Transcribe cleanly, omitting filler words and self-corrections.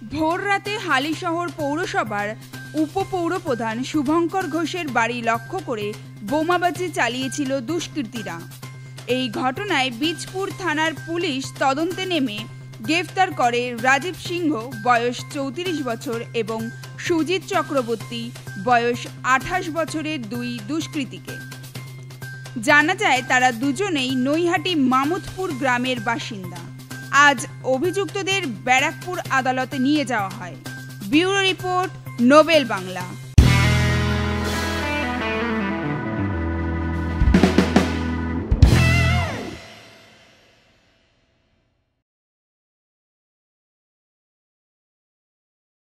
ভোর রাতে হালিশহর পৌরসভার উপপৌরপ্রধান শুভঙ্কর ঘোষের বাড়ি লক্ষ্য করে বোমাবাজি চালিয়েছিল দুষ্কৃতীরা। এই ঘটনায় বীজপুর থানার পুলিশ তদন্তে নেমে গ্রেফতার করে রাজীব সিংহ বয়স 34 বছর এবং সুজিত চক্রবর্তী বয়স 28 বছরের দুই দুষ্কৃতীকে। জানা যায় তারা দুজনেই নৈহাটি মামুদপুর গ্রামের বাসিন্দা। আজ অভিযুক্তদের ব্যারাকপুর আদালতে নিয়ে যাওয়া হয়। Bureau report, Nobel Bangla.